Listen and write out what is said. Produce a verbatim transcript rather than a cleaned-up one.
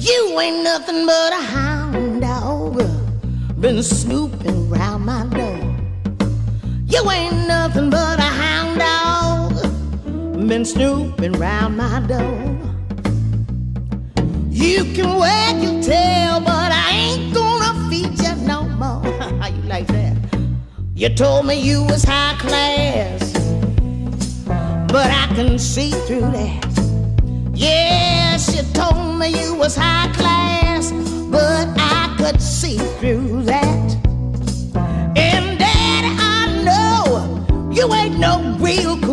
You ain't nothing but a hound dog, been snooping round my door. You ain't nothing but a hound dog, been snooping round my door. You can wag your tail, but I ain't gonna feed you no more. How you like that? You told me you was high class, but I can see through that. Yes, you told me you was high class, but I could see through that. And Daddy, I know you ain't no real